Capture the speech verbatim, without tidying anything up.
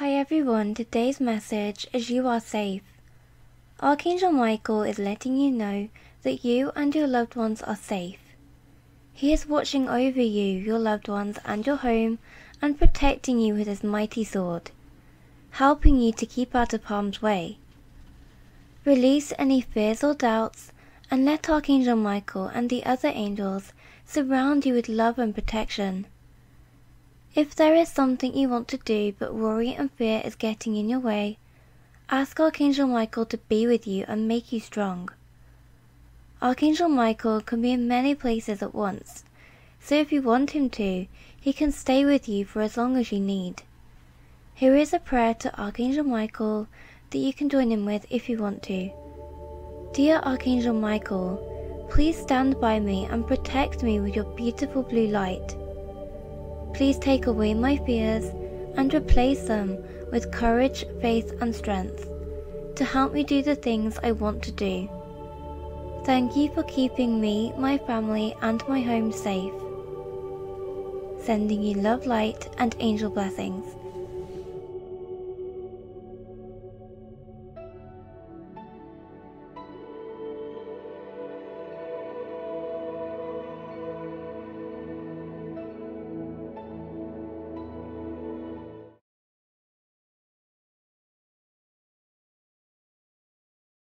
Hi everyone, today's message is you are safe. Archangel Michael is letting you know that you and your loved ones are safe. He is watching over you, your loved ones and your home and protecting you with his mighty sword, helping you to keep out of harm's way. Release any fears or doubts and let Archangel Michael and the other angels surround you with love and protection. If there is something you want to do but worry and fear is getting in your way, ask Archangel Michael to be with you and make you strong. Archangel Michael can be in many places at once, so if you want him to, he can stay with you for as long as you need. Here is a prayer to Archangel Michael that you can join in with if you want to. Dear Archangel Michael, please stand by me and protect me with your beautiful blue light. Please take away my fears and replace them with courage, faith and strength to help me do the things I want to do. Thank you for keeping me, my family and my home safe. Sending you love, light and angel blessings.